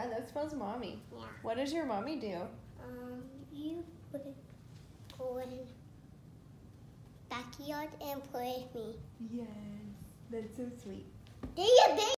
Yeah, that spells mommy. Yeah. What does your mommy do? You would go in backyard and play with me. Yes, that's so sweet. Do you